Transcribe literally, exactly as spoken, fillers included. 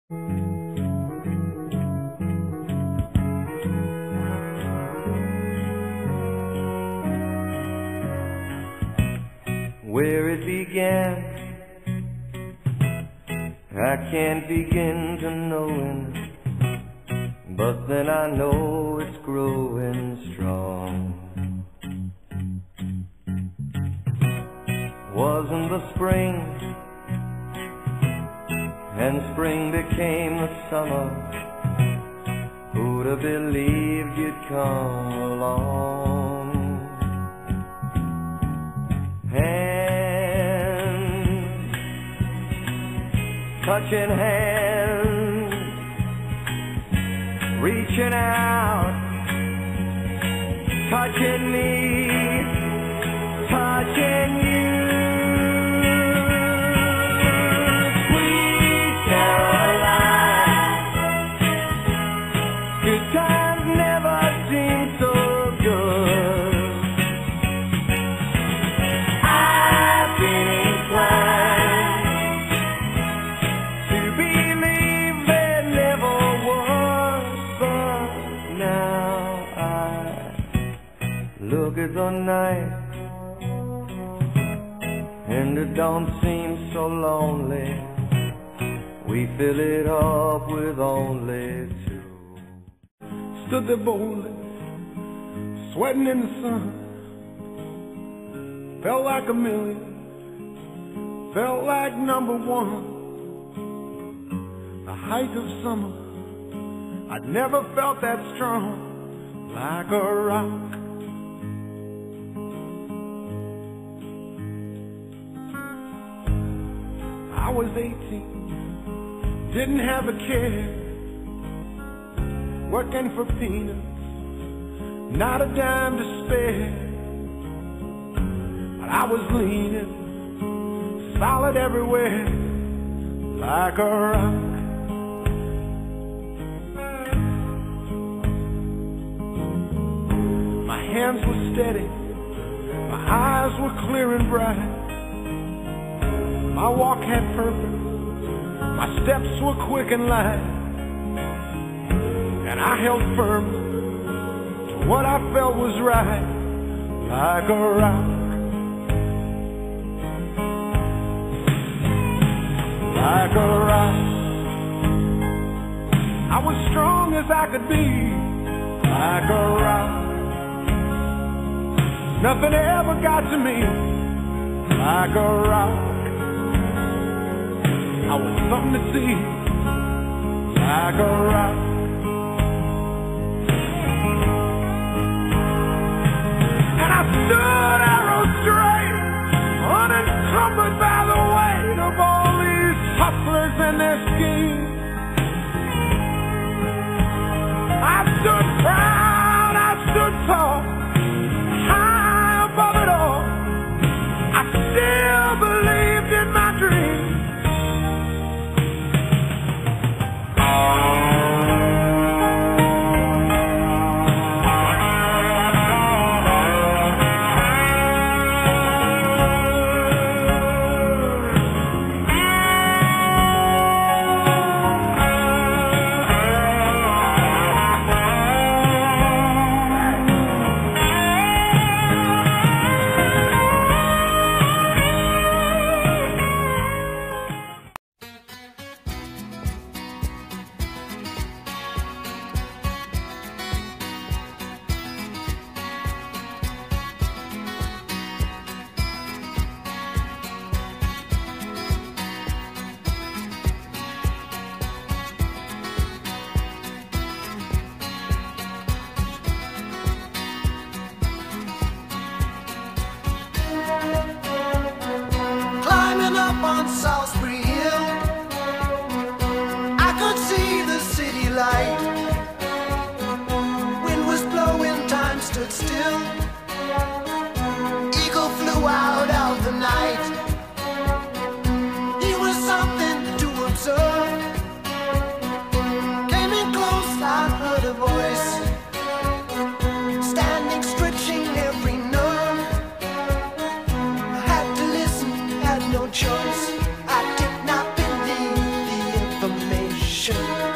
Where it began, I can't begin to knowing, but then I know it's growing strong. Wasn't the spring, and spring became the summer. Who'd have believed you'd come along? Hands, touching hands, reaching out, touching me, touching you. Sweet Caroline, good times never seem so good. I've been inclined to believe there never was, but now I look at the night and it don't seem so lonely. We fill it up with only two. Stood there boldly, sweating in the sun. Felt like a million, felt like number one. The height of summer, I'd never felt that strong. Like a rock, I was eighteen, didn't have a care, working for peanuts, not a dime to spare. But I was leaning, solid everywhere, like a rock. My hands were steady, my eyes were clear and bright. My walk had purpose, my steps were quick and light, and I held firm to what I felt was right, like a rock, like a rock. I was strong as I could be, like a rock. Nothing ever got to me, like a rock. I was something to see, like a rock. And I stood arrow straight, unencumbered by the weight of all these hustlers and their schemes. I stood proud, I stood tall, high above it all. I still believed in my dreams. Choice. I nation.